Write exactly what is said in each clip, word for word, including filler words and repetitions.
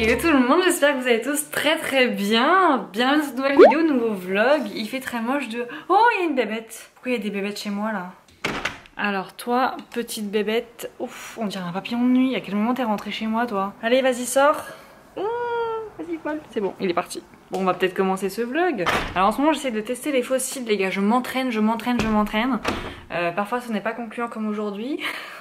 Hello tout le monde, j'espère que vous allez tous très très bien. Bienvenue dans cette nouvelle vidéo, nouveau vlog. Il fait très moche de... Oh, il y a une bébête. Pourquoi il y a des bébêtes chez moi là? Alors toi, petite bébête. Ouf, on dirait un papillon de nuit. À quel moment t'es rentrée chez moi toi? Allez, vas-y, sors. Mmh, vas-y, Paul. C'est bon, il est parti. Bon, on va peut-être commencer ce vlog. Alors en ce moment, j'essaie de tester les fossiles, les gars. Je m'entraîne, je m'entraîne, je m'entraîne. Euh, parfois, ce n'est pas concluant comme aujourd'hui.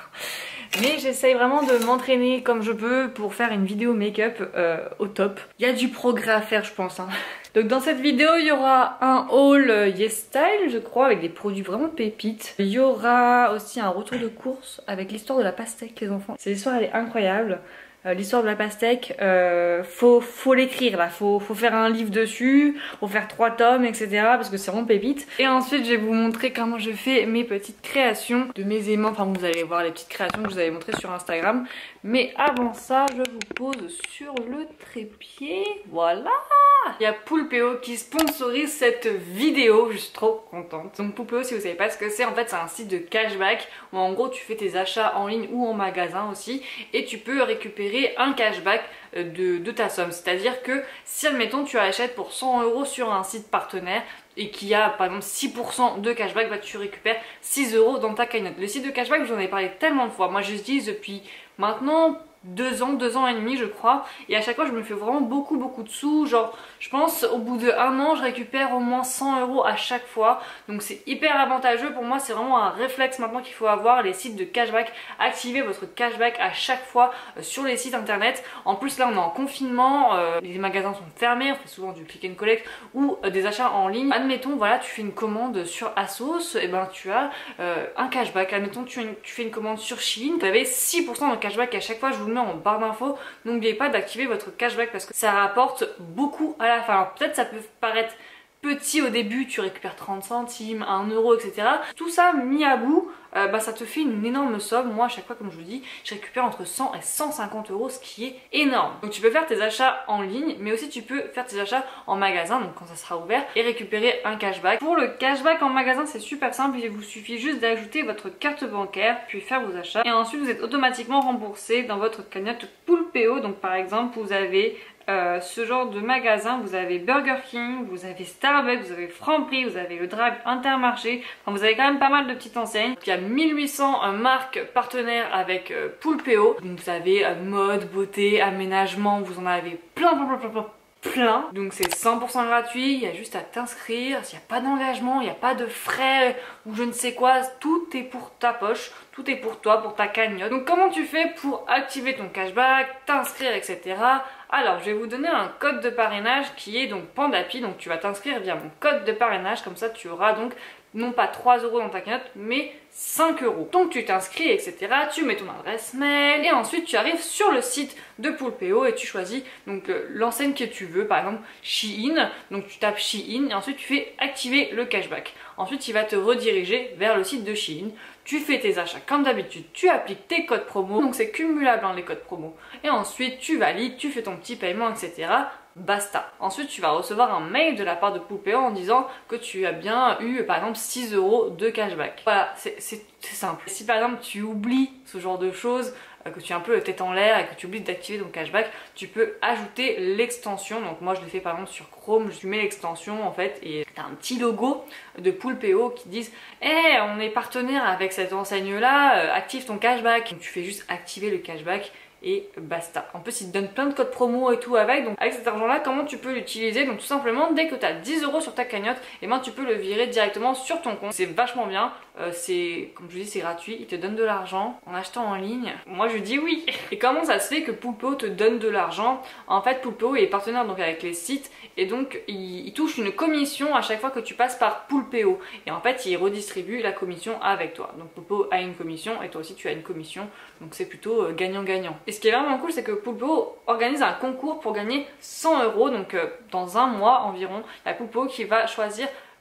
Mais j'essaye vraiment de m'entraîner comme je peux pour faire une vidéo make-up euh, au top. Il y a du progrès à faire, je pense. Hein. Donc dans cette vidéo, il y aura un haul YesStyle, je crois, avec des produits vraiment pépites. Il y aura aussi un retour de course avec l'histoire de la pastèque, les enfants. Cette histoire, elle est incroyable. Euh, l'histoire de la pastèque, euh, faut, faut l'écrire là, faut, faut faire un livre dessus, faut faire trois tomes, et cetera. Parce que c'est vraiment pépite. Et ensuite, je vais vous montrer comment je fais mes petites créations de mes aimants. Enfin, vous allez voir les petites créations que je vous avais montrées sur Instagram. Mais avant ça, je vous pose sur le trépied. Voilà! Il y a Poulpeo qui sponsorise cette vidéo, je suis trop contente. Donc Poulpeo, si vous savez pas ce que c'est, en fait c'est un site de cashback où en gros tu fais tes achats en ligne ou en magasin aussi et tu peux récupérer un cashback de, de ta somme. C'est-à-dire que si admettons tu achètes pour cent euros sur un site partenaire et qu'il y a par exemple six pour cent de cashback, bah tu récupères six euros dans ta cagnotte. Le site de cashback, je vous en ai parlé tellement de fois. Moi je l'utilise depuis maintenant deux ans, deux ans et demi je crois, et à chaque fois je me fais vraiment beaucoup beaucoup de sous. Genre je pense au bout de un an je récupère au moins cent euros à chaque fois, donc c'est hyper avantageux pour moi. C'est vraiment un réflexe maintenant qu'il faut avoir, les sites de cashback. Activez votre cashback à chaque fois euh, sur les sites internet. En plus là on est en confinement, euh, les magasins sont fermés, on fait souvent du click and collect ou euh, des achats en ligne. Admettons voilà tu fais une commande sur ASOS, et ben tu as euh, un cashback. Admettons tu, une, tu fais une commande sur Shein, tu avais six pour cent de cashback à chaque fois. Je vous en barre d'infos, n'oubliez pas d'activer votre cashback parce que ça rapporte beaucoup à la fin. Alors peut-être ça peut paraître petit au début, tu récupères trente centimes, un euro, et cetera. Tout ça mis à bout, euh, bah, ça te fait une énorme somme. Moi à chaque fois, comme je vous dis, je récupère entre cent et cent cinquante euros, ce qui est énorme. Donc tu peux faire tes achats en ligne, mais aussi tu peux faire tes achats en magasin, donc quand ça sera ouvert, et récupérer un cashback. Pour le cashback en magasin, c'est super simple, il vous suffit juste d'ajouter votre carte bancaire, puis faire vos achats, et ensuite vous êtes automatiquement remboursé dans votre cagnotte Poulpeo. Donc par exemple, vous avez Euh, ce genre de magasin, vous avez Burger King, vous avez Starbucks, vous avez Franprix, vous avez le Drive Intermarché, enfin, vous avez quand même pas mal de petites enseignes. Il y a mille huit cents euh, marques partenaires avec euh, Poulpeo. Donc vous avez euh, mode, beauté, aménagement, vous en avez plein plein plein plein plein plein. Donc c'est cent pour cent gratuit, il y a juste à t'inscrire, il n'y a pas d'engagement, il n'y a pas de frais ou je ne sais quoi, tout est pour ta poche, tout est pour toi, pour ta cagnotte. Donc comment tu fais pour activer ton cashback, t'inscrire, et cetera. Alors je vais vous donner un code de parrainage qui est donc Pandapi, donc tu vas t'inscrire via mon code de parrainage, comme ça tu auras donc non pas trois euros dans ta cagnotte mais cinq euros. Donc tu t'inscris, et cetera. Tu mets ton adresse mail et ensuite tu arrives sur le site de Poulpeo et tu choisis donc euh, l'enseigne que tu veux, par exemple Shein. Donc tu tapes Shein et ensuite tu fais activer le cashback. Ensuite il va te rediriger vers le site de Shein. Tu fais tes achats comme d'habitude, tu appliques tes codes promo, donc c'est cumulable hein, les codes promo. Et ensuite tu valides, tu fais ton petit paiement, et cetera. Basta. Ensuite tu vas recevoir un mail de la part de Poulpeo en disant que tu as bien eu par exemple six euros de cashback. Voilà, c'est simple. Si par exemple tu oublies ce genre de choses, euh, que tu es un peu tête en l'air et que tu oublies d'activer ton cashback, tu peux ajouter l'extension. Donc moi je l'ai fait par exemple sur Chrome, je mets l'extension en fait et tu as un petit logo de Poulpeo qui disent hey, on est partenaire avec cette enseigne là, euh, active ton cashback. Donc tu fais juste activer le cashback et basta. En plus, ils te donnent plein de codes promo et tout avec. Donc avec cet argent-là, comment tu peux l'utiliser? Donc tout simplement, dès que tu as dix euros sur ta cagnotte, et ben tu peux le virer directement sur ton compte. C'est vachement bien. Euh, c'est, comme je vous dis, c'est gratuit. Ils te donnent de l'argent en achetant en ligne. Moi, je dis oui. Et comment ça se fait que Poulpeo te donne de l'argent? En fait, Poulpeo est partenaire donc avec les sites et donc il, il touche une commission à chaque fois que tu passes par Poulpeo. Et en fait, il redistribue la commission avec toi. Donc Poulpeo a une commission et toi aussi tu as une commission. Donc c'est plutôt gagnant-gagnant. Euh, Et ce qui est vraiment cool, c'est que Poulpeo organise un concours pour gagner cent euros. Donc euh, dans un mois environ, il y a Poulpeo qui va choisir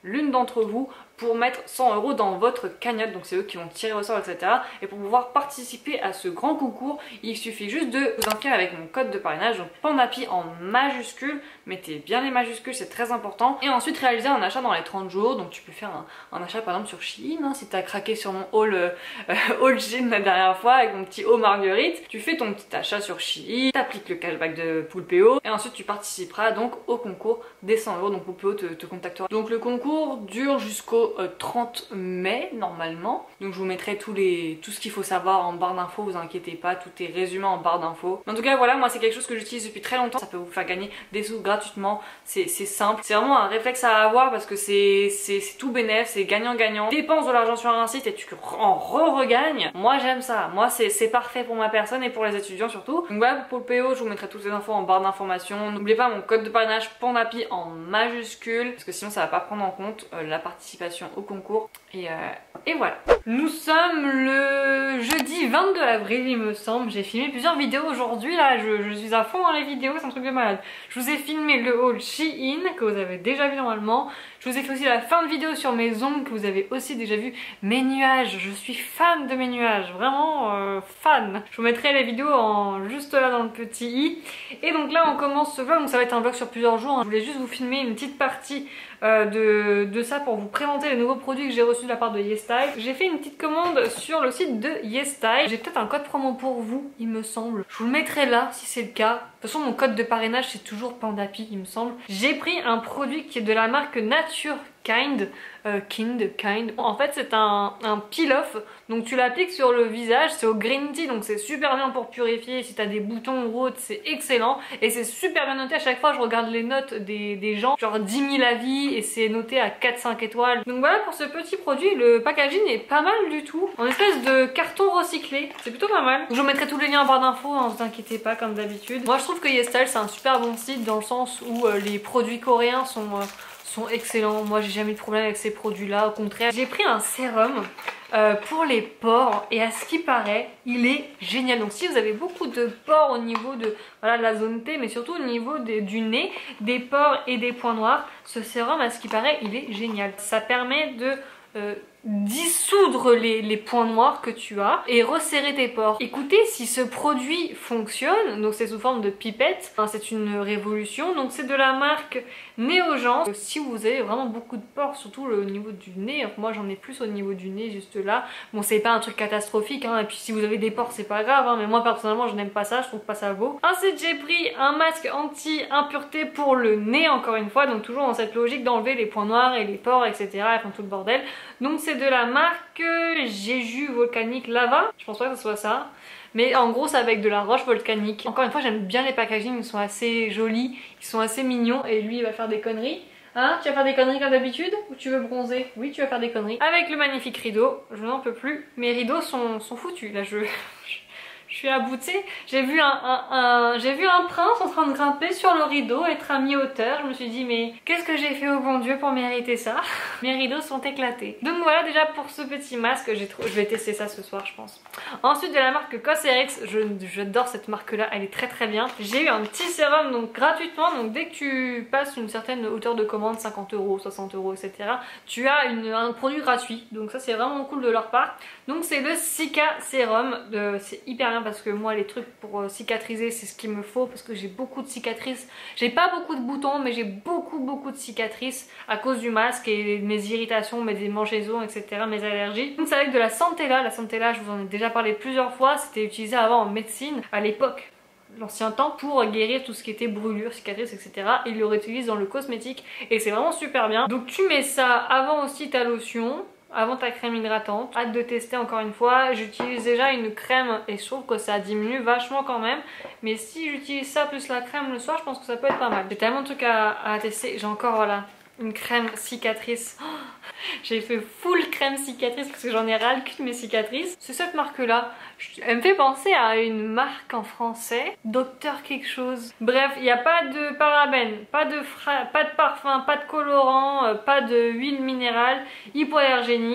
l'une d'entre vous pour mettre cent euros dans votre cagnotte. Donc c'est eux qui vont tirer au sort, et cetera. Et pour pouvoir participer à ce grand concours, il suffit juste de vous inscrire avec mon code de parrainage, donc Pandapi en majuscule. Mettez bien les majuscules, c'est très important. Et ensuite réaliser un achat dans les trente jours. Donc tu peux faire un, un achat par exemple sur Shein, hein, si tu as craqué sur mon haul, euh, haul Shein la dernière fois avec mon petit haut marguerite. Tu fais ton petit achat sur Shein, t'appliques le cashback de Poulpeo et ensuite tu participeras donc au concours des cent euros. Donc Poulpeo te, te contactera. Donc le concours dure jusqu'au trente mai normalement. Donc je vous mettrai tous les, tout ce qu'il faut savoir en barre d'infos, vous inquiétez pas, tout est résumé en barre d'infos. En tout cas voilà, moi c'est quelque chose que j'utilise depuis très longtemps, ça peut vous faire gagner des sous gratuitement, c'est simple. C'est vraiment un réflexe à avoir parce que c'est tout bénéf, c'est gagnant-gagnant. Dépense de l'argent sur un site et tu en re-regagnes. Moi j'aime ça, moi c'est parfait pour ma personne et pour les étudiants surtout. Donc voilà, pour le P O je vous mettrai toutes les infos en barre d'informations. N'oubliez pas mon code de parrainage Pandapi en majuscule parce que sinon ça va pas prendre en compte euh, la participation au concours et, euh, et voilà. Nous sommes le jeudi vingt-deux avril il me semble, j'ai filmé plusieurs vidéos aujourd'hui là, je, je suis à fond dans les vidéos, c'est un truc de malade. Je vous ai filmé le haul Shein que vous avez déjà vu normalement, je vous ai fait aussi la fin de vidéo sur mes ongles que vous avez aussi déjà vu, mes nuages, je suis fan de mes nuages, vraiment euh, fan. Je vous mettrai les vidéos en juste là dans le petit i. Et donc là on commence ce vlog, donc ça va être un vlog sur plusieurs jours, hein. Je voulais juste vous filmer une petite partie euh, de, de ça pour vous présenter les nouveaux produits que j'ai reçus de la part de YesStyle. J'ai fait une petite commande sur le site de YesStyle, j'ai peut-être un code promo pour vous il me semble, je vous le mettrai là si c'est le cas. De toute façon mon code de parrainage c'est toujours Pandapi il me semble. J'ai pris un produit qui est de la marque Nature Kind, euh, Kind, Kind. En fait c'est un, un peel-off, donc tu l'appliques sur le visage, c'est au green tea, donc c'est super bien pour purifier. Si t'as des boutons ou autre, c'est excellent et c'est super bien noté. À chaque fois je regarde les notes des, des gens, genre dix mille avis et c'est noté à quatre cinq étoiles. Donc voilà pour ce petit produit, le packaging est pas mal du tout, en espèce de carton recyclé, c'est plutôt pas mal. Je vous mettrai tous les liens en barre d'infos, hein, vous inquiétez pas comme d'habitude. Moi je trouve que YesStyle c'est un super bon site dans le sens où euh, les produits coréens sont... Euh, sont excellents. Moi j'ai jamais eu de problème avec ces produits là, au contraire. J'ai pris un sérum euh, pour les pores et à ce qui paraît il est génial. Donc si vous avez beaucoup de pores au niveau de voilà, la zone T mais surtout au niveau de, du nez, des pores et des points noirs, ce sérum à ce qui paraît il est génial. Ça permet de euh, dissoudre les, les points noirs que tu as et resserrer tes pores. Écoutez, si ce produit fonctionne, donc c'est sous forme de pipette, hein, c'est une révolution, donc c'est de la marque Neogen. Si vous avez vraiment beaucoup de pores, surtout au niveau du nez, moi j'en ai plus au niveau du nez juste là, bon c'est pas un truc catastrophique, hein, et puis si vous avez des pores c'est pas grave, hein, mais moi personnellement je n'aime pas ça, je trouve pas ça beau. Ensuite j'ai pris un masque anti-impureté pour le nez encore une fois, donc toujours dans cette logique d'enlever les points noirs et les pores etc, enfin tout le bordel. Donc c'est de la marque Jeju Volcanique Lava, je pense pas que ce soit ça, mais en gros c'est avec de la roche volcanique. Encore une fois j'aime bien les packaging, ils sont assez jolis, ils sont assez mignons et lui il va faire des conneries. Hein, tu vas faire des conneries comme d'habitude ou tu veux bronzer? Oui tu vas faire des conneries. Avec le magnifique rideau, je n'en peux plus, mes rideaux sont, sont foutus là, je... Je suis à bout, tu sais, j'ai vu un, un, un, j'ai vu un prince en train de grimper sur le rideau, être à mi-hauteur. Je me suis dit mais qu'est-ce que j'ai fait au bon Dieu pour mériter ça? Mes rideaux sont éclatés. Donc voilà déjà pour ce petit masque, j'ai trop... je vais tester ça ce soir je pense. Ensuite de la marque Cosrx, j'adore cette marque là, elle est très très bien. J'ai eu un petit sérum donc gratuitement, donc dès que tu passes une certaine hauteur de commande, cinquante euros, soixante euros et cetera, tu as une, un produit gratuit. Donc ça c'est vraiment cool de leur part. Donc c'est le Cica Sérum, c'est hyper bien parce que moi les trucs pour euh, cicatriser c'est ce qu'il me faut parce que j'ai beaucoup de cicatrices. J'ai pas beaucoup de boutons mais j'ai beaucoup beaucoup de cicatrices à cause du masque et mes irritations, mes démangeaisons etc, mes allergies. Donc c'est avec de la Centella, la Centella je vous en ai déjà parlé plusieurs fois, c'était utilisé avant en médecine à l'époque, l'ancien temps, pour guérir tout ce qui était brûlure, cicatrices etc. Et ils le réutilisent dans le cosmétique et c'est vraiment super bien. Donc tu mets ça avant aussi ta lotion, avant ta crème hydratante. Hâte de tester encore une fois. J'utilise déjà une crème et je trouve que ça diminue vachement quand même. Mais si j'utilise ça plus la crème le soir, je pense que ça peut être pas mal. J'ai tellement de trucs à, à tester. J'ai encore voilà une crème cicatrice. Oh, j'ai fait full crème cicatrice parce que j'en ai ras le cul de mes cicatrices. C'est cette marque là. Elle me fait penser à une marque en français, Docteur quelque chose. Bref, il n'y a pas de parabènes, pas de, pas de parfum, pas de colorant, pas de huile minérale, hypoallergénique.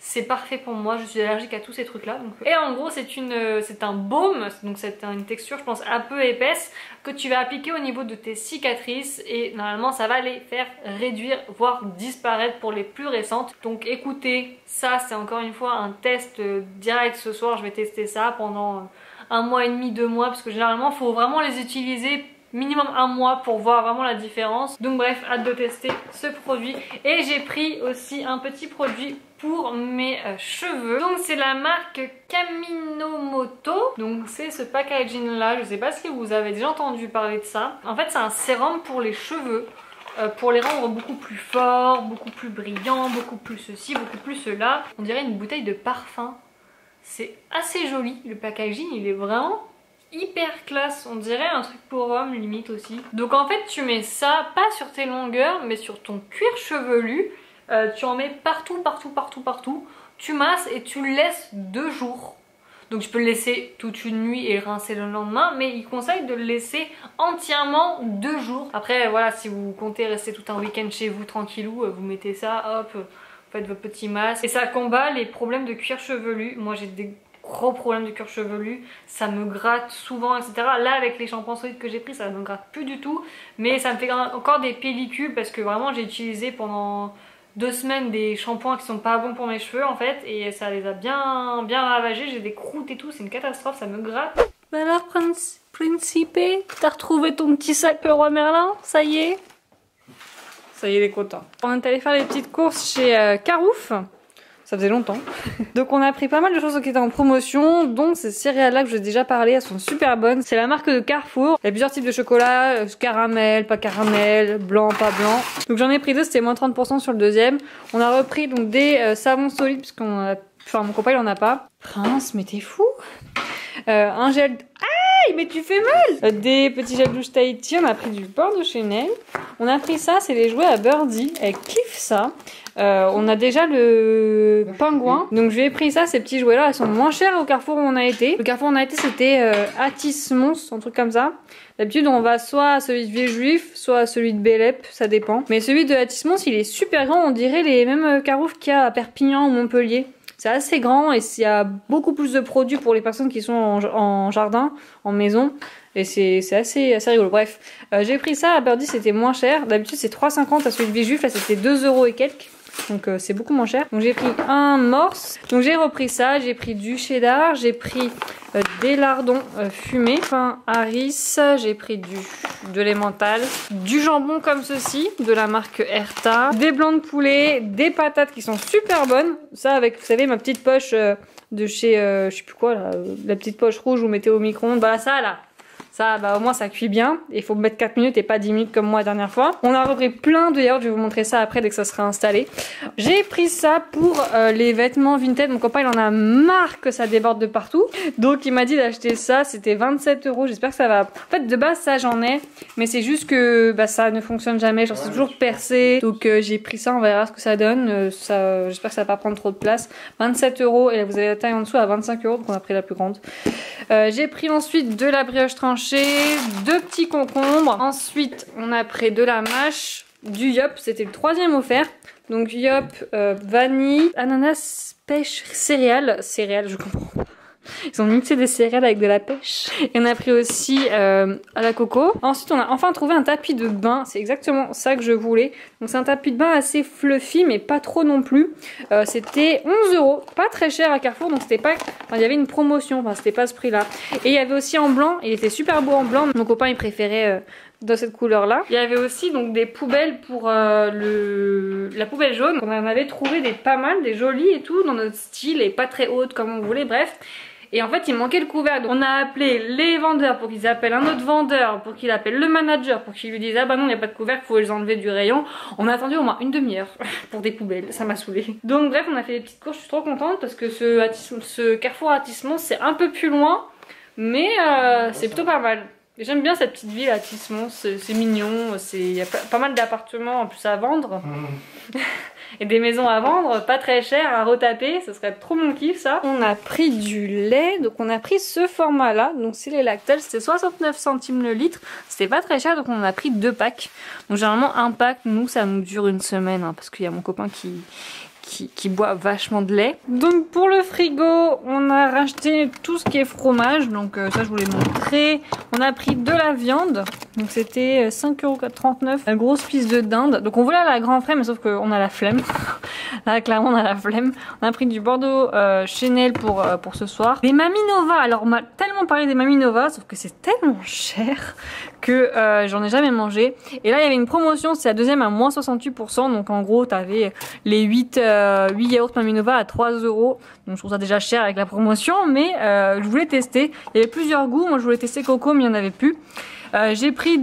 c'est parfait pour moi, je suis allergique à tous ces trucs là. Donc... Et en gros c'est une, c'est un baume, donc c'est une texture je pense un peu épaisse que tu vas appliquer au niveau de tes cicatrices et normalement ça va les faire réduire voire disparaître pour les plus récentes. Donc écoutez, ça c'est encore une fois un test direct ce soir, je vais tester ça pendant un mois et demi, deux mois parce que généralement il faut vraiment les utiliser minimum un mois pour voir vraiment la différence. Donc bref, hâte de tester ce produit. Et j'ai pris aussi un petit produit pour mes euh, cheveux. Donc c'est la marque Kaminomoto. Donc c'est ce packaging là, je sais pas si vous avez déjà entendu parler de ça. En fait c'est un sérum pour les cheveux. Euh, pour les rendre beaucoup plus forts, beaucoup plus brillants, beaucoup plus ceci, beaucoup plus cela. On dirait une bouteille de parfum. C'est assez joli, le packaging il est vraiment hyper classe, on dirait un truc pour homme limite aussi. Donc en fait tu mets ça pas sur tes longueurs mais sur ton cuir chevelu, euh, tu en mets partout partout partout partout, tu masses et tu le laisses deux jours. Donc je peux le laisser toute une nuit et rincer le lendemain, mais il conseille de le laisser entièrement deux jours. Après voilà, si vous comptez rester tout un week-end chez vous tranquillou, vous mettez ça, hop, vous faites votre petit masque et ça combat les problèmes de cuir chevelu. Moi j'ai des gros problème de cuir chevelu, ça me gratte souvent etc. Là avec les shampoings solides que j'ai pris ça me gratte plus du tout, mais ça me fait encore des pellicules parce que vraiment j'ai utilisé pendant deux semaines des shampoings qui sont pas bons pour mes cheveux en fait et ça les a bien bien ravagés, j'ai des croûtes et tout, c'est une catastrophe, ça me gratte. Bah alors Principe, t'as retrouvé ton petit sac Leroy Merlin, ça y est? Ça y est, il est content. On est allé faire les petites courses chez euh, Carouf. Ça faisait longtemps. Donc on a pris pas mal de choses qui étaient en promotion. Donc ces céréales là que je vous ai déjà parlé, elles sont super bonnes. C'est la marque de Carrefour. Il y a plusieurs types de chocolat, euh, caramel, pas caramel, blanc, pas blanc. Donc j'en ai pris deux, c'était moins trente pour cent sur le deuxième. On a repris donc des euh, savons solides parce qu'on a... Enfin mon copain il en a pas. Prince, mais t'es fou. euh, Un gel... Aïe, mais tu fais mal. euh, Des petits gels douche Tahiti. On a pris du beurre de Chanel. On a pris ça, c'est les jouets à Birdie. Elle kiffe ça. Euh, on a déjà le pingouin, donc je lui ai pris ça, ces petits jouets là, ils sont moins chers au Carrefour où on a été. Le Carrefour où on a été c'était euh, Atis Mons, un truc comme ça. D'habitude on va soit à celui de Villejuif, soit à celui de Bélep, ça dépend. Mais celui de Atis Mons il est super grand, on dirait les mêmes Carrefour qu'il y a à Perpignan ou Montpellier. C'est assez grand et il y a beaucoup plus de produits pour les personnes qui sont en, en jardin, en maison. Et c'est assez, assez rigolo. Bref, euh, j'ai pris ça à Birdie, c'était moins cher. D'habitude c'est trois cinquante à celui de Villejuif, là c'était deux euros et quelques. Donc euh, c'est beaucoup moins cher. Donc j'ai pris un morse. Donc j'ai repris ça. J'ai pris du cheddar. J'ai pris euh, des lardons euh, fumés. Enfin Harris. J'ai pris du de l'emmental. Du jambon comme ceci. De la marque Erta. Des blancs de poulet. Des patates qui sont super bonnes. Ça avec, vous savez, ma petite poche euh, de chez... Euh, je sais plus quoi là. Euh, la petite poche rouge où vous mettez au micro-ondes. Voilà ça là. Ça, bah au moins ça cuit bien. Il faut mettre quatre minutes et pas dix minutes comme moi la dernière fois. On a repris plein de yaourts, je vais vous montrer ça après dès que ça sera installé. J'ai pris ça pour euh, les vêtements vintage. Mon copain il en a marre que ça déborde de partout. Donc il m'a dit d'acheter ça, c'était vingt-sept euros. J'espère que ça va... En fait de base ça j'en ai, mais c'est juste que bah, ça ne fonctionne jamais. Genre c'est toujours percé. Donc euh, j'ai pris ça, on verra ce que ça donne. Euh, ça... J'espère que ça va pas prendre trop de place. vingt-sept euros et là vous avez la taille en dessous à vingt-cinq euros. Donc on a pris la plus grande. Euh, j'ai pris ensuite de la brioche tranchée, deux petits concombres. Ensuite, on a pris de la mâche, du yop, c'était le troisième offert. Donc yop, euh, vanille, ananas, pêche, céréales. Céréales, je comprends pas. Ils ont mixé des céréales avec de la pêche. Et on a pris aussi euh, à la coco. Ensuite, on a enfin trouvé un tapis de bain. C'est exactement ça que je voulais. Donc c'est un tapis de bain assez fluffy, mais pas trop non plus. Euh, c'était onze euros. Pas très cher à Carrefour. Donc c'était pas... Enfin, il y avait une promotion. Enfin, c'était pas ce prix-là. Et il y avait aussi en blanc. Il était super beau en blanc. Mon copain, il préférait... Euh, dans cette couleur là. Il y avait aussi donc des poubelles pour euh, le la poubelle jaune. On en avait trouvé des pas mal, des jolies et tout, dans notre style et pas très hautes comme on voulait, bref. Et en fait il manquait le couvercle. Donc on a appelé les vendeurs pour qu'ils appellent un autre vendeur, pour qu'il appelle le manager, pour qu'il lui dise ah bah non il n'y a pas de couvercle, faut les enlever du rayon. On a attendu au moins une demi-heure pour des poubelles, ça m'a saoulé. Donc bref on a fait des petites courses, je suis trop contente parce que ce, ce Carrefour Attissement c'est un peu plus loin, mais euh, c'est plutôt pas mal. J'aime bien cette petite ville à Tissemont, c'est mignon, il y a pas mal d'appartements en plus à vendre. Mmh. Et des maisons à vendre, pas très chères, à retaper, ce serait trop mon kiff ça. On a pris du lait, donc on a pris ce format là, donc c'est les Lactel, c'était soixante-neuf centimes le litre, c'était pas très cher donc on en a pris deux packs. Donc généralement un pack, nous ça nous dure une semaine, hein, parce qu'il y a mon copain qui... qui, qui boit vachement de lait. Donc pour le frigo, on a racheté tout ce qui est fromage. Donc euh, ça je vous l'ai montré. On a pris de la viande. Donc c'était cinq euros trente-neuf. Une grosse piste de dinde. Donc on voulait aller à la Grand Frais mais sauf qu'on a la flemme. Là clairement on a la flemme. On a pris du Bordeaux euh, Chanel pour, euh, pour ce soir. Des Mamie Nova. Alors on m'a tellement parlé des Mamie Nova. Sauf que c'est tellement cher que euh, j'en ai jamais mangé. Et là il y avait une promotion. C'est la deuxième à moins soixante-huit pour cent. Donc en gros t'avais les huit, euh, huit yaourts Mamie Nova à trois euros. Donc je trouve ça déjà cher avec la promotion. Mais euh, je voulais tester. Il y avait plusieurs goûts. Moi je voulais tester coco mais il n'y en avait plus. Euh, j'ai pris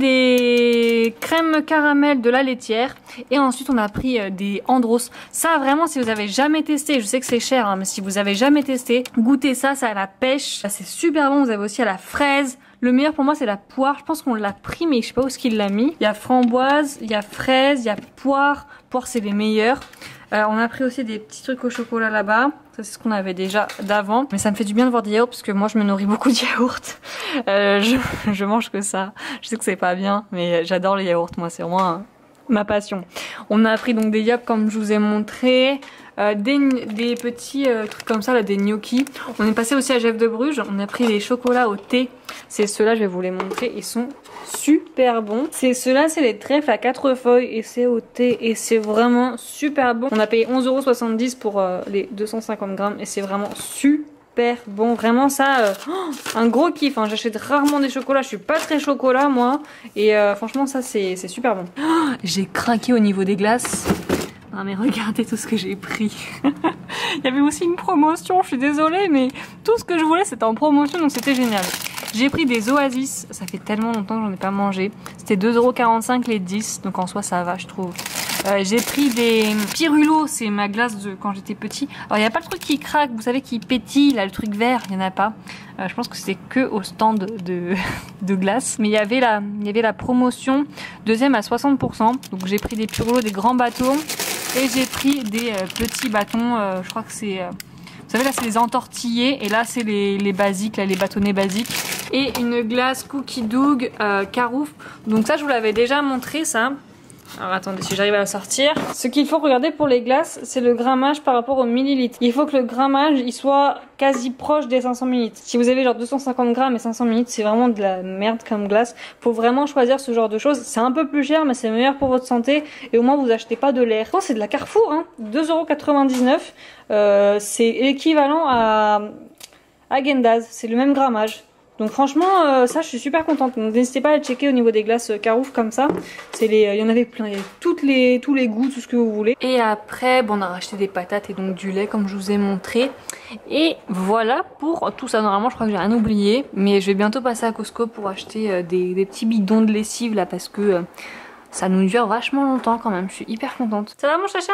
des crèmes caramel de la laitière et ensuite on a pris euh, des Andros. Ça vraiment si vous avez jamais testé, je sais que c'est cher hein, mais si vous avez jamais testé, goûtez ça, ça a la pêche, c'est super bon. Vous avez aussi à la fraise. Le meilleur pour moi c'est la poire, je pense qu'on l'a pris mais je sais pas où est-ce qu'il l'a mis. Il y a framboise, il y a fraise, il y a poire, poire c'est les meilleurs. Euh, on a pris aussi des petits trucs au chocolat là-bas. Ça c'est ce qu'on avait déjà d'avant. Mais ça me fait du bien de voir des yaourts parce que moi je me nourris beaucoup de yaourts. Euh, je, je mange que ça. Je sais que c'est pas bien mais j'adore les yaourts. Moi c'est vraiment un, ma passion. On a pris donc des yaps comme je vous ai montré. Euh, des, des petits euh, trucs comme ça là, des gnocchis. On est passé aussi à Jeff de Bruges. On a pris des chocolats au thé. C'est ceux-là, je vais vous les montrer. Ils sont super bons. C'est ceux-là, c'est les trèfles à quatre feuilles et c'est au thé et c'est vraiment super bon. On a payé onze euros soixante-dix pour euh, les deux cent cinquante grammes et c'est vraiment super bon. Vraiment ça, euh, oh, un gros kiff. Hein. J'achète rarement des chocolats. Je suis pas très chocolat moi et euh, franchement ça c'est super bon. Oh, j'ai craqué au niveau des glaces. Non mais regardez tout ce que j'ai pris. Il y avait aussi une promotion, je suis désolée mais tout ce que je voulais c'était en promotion donc c'était génial. J'ai pris des Oasis, ça fait tellement longtemps que j'en ai pas mangé. C'était deux euros quarante-cinq les dix, donc en soi ça va je trouve. Euh, j'ai pris des Pirulo, c'est ma glace de quand j'étais petit. Alors il n'y a pas le truc qui craque, vous savez qui pétille, là le truc vert, il n'y en a pas. Euh, je pense que c'est que au stand de, de glace. Mais il y avait la, il y avait la promotion, deuxième à soixante pour cent. Donc j'ai pris des Pirulo, des grands bâtons. Et j'ai pris des euh, petits bâtons, euh, je crois que c'est... Euh, vous savez là c'est les entortillés et là c'est les, les basiques, là, les bâtonnets basiques. Et une glace Cookie Dough euh, Carouf. Donc ça je vous l'avais déjà montré ça. Alors attendez si j'arrive à la sortir. Ce qu'il faut regarder pour les glaces, c'est le grammage par rapport au millilitres. Il faut que le grammage il soit quasi proche des cinq cents millilitres. Si vous avez genre deux cent cinquante grammes et cinq cents millilitres, c'est vraiment de la merde comme glace. Faut vraiment choisir ce genre de choses. C'est un peu plus cher mais c'est meilleur pour votre santé et au moins vous achetez pas de l'air. C'est de la Carrefour, hein. deux euros quatre-vingt-dix-neuf. Euh, c'est équivalent à Häagen-Dazs. C'est le même grammage. Donc franchement, euh, ça je suis super contente. Donc n'hésitez pas à checker au niveau des glaces Carouf comme ça. C'est les, il y en avait plein, il y avait toutes les, tous les goûts, tout ce que vous voulez. Et après, bon, on a racheté des patates et donc du lait comme je vous ai montré. Et voilà pour tout ça. Normalement, je crois que j'ai rien oublié, mais je vais bientôt passer à Costco pour acheter euh, des, des petits bidons de lessive là parce que euh, ça nous dure vachement longtemps quand même. Je suis hyper contente. Ça va mon chacha?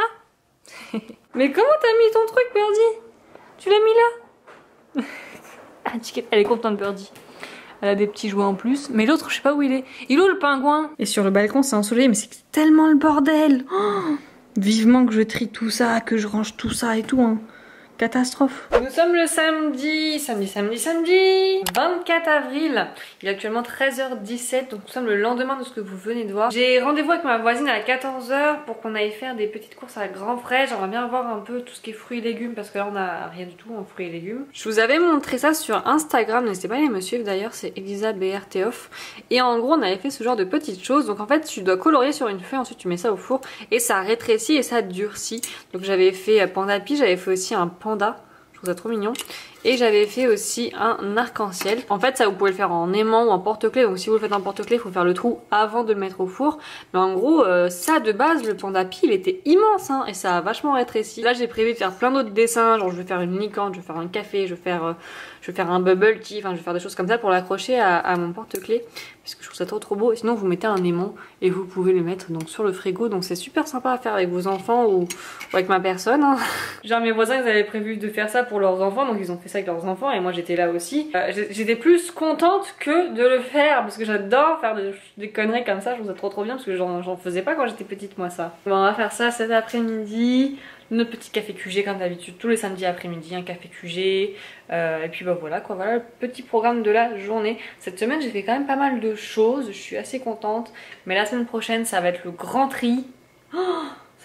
Mais comment t'as mis ton truc, Birdie? Tu l'as mis là? Elle est contente Birdie. Elle a des petits jouets en plus. Mais l'autre, je sais pas où il est. Il est où le pingouin? Et sur le balcon, c'est ensoleillé, mais c'est tellement le bordel. Oh, vivement que je trie tout ça, que je range tout ça et tout. Hein. Catastrophe. Nous sommes le samedi, samedi, samedi, samedi vingt-quatre avril. Il est actuellement treize heures dix-sept, donc nous sommes le lendemain de ce que vous venez de voir. J'ai rendez-vous avec ma voisine à quatorze heures pour qu'on aille faire des petites courses à la Grand Frais. J'aimerais bien voir un peu tout ce qui est fruits et légumes parce que là on a rien du tout en fruits et légumes. Je vous avais montré ça sur Instagram, n'hésitez pas à aller me suivre d'ailleurs, c'est Elisa B R T off. Et en gros on avait fait ce genre de petites choses. Donc en fait tu dois colorier sur une feuille, ensuite tu mets ça au four et ça rétrécit et ça durcit. Donc j'avais fait Panda Pie, j'avais fait aussi un panda, je trouve ça trop mignon. Et j'avais fait aussi un arc-en-ciel. En fait ça vous pouvez le faire en aimant ou en porte-clés. Donc si vous le faites en porte-clés il faut faire le trou avant de le mettre au four. Mais en gros euh, ça de base le Panda Pie il était immense hein, et ça a vachement rétréci. Là j'ai prévu de faire plein d'autres dessins. Genre je vais faire une licorne, je vais faire un café, je vais faire, euh, je vais faire un bubble tea. Enfin je vais faire des choses comme ça pour l'accrocher à, à mon porte-clés. Parce que je trouve ça trop trop beau. Et sinon vous mettez un aimant et vous pouvez le mettre donc sur le frigo. Donc c'est super sympa à faire avec vos enfants ou, ou avec ma personne hein. Genre mes voisins ils avaient prévu de faire ça pour leurs enfants. Donc ils ont fait ça avec leurs enfants et moi j'étais là aussi. Euh, j'étais plus contente que de le faire parce que j'adore faire des, des conneries comme ça. Je trouve ça trop trop bien parce que j'en faisais pas quand j'étais petite moi ça. Bon, on va faire ça cet après-midi. Notre petit café Q G comme d'habitude tous les samedis après-midi, un café Q G euh, et puis bah voilà quoi, voilà le petit programme de la journée. Cette semaine j'ai fait quand même pas mal de choses, je suis assez contente, mais la semaine prochaine ça va être le grand tri. Oh, ça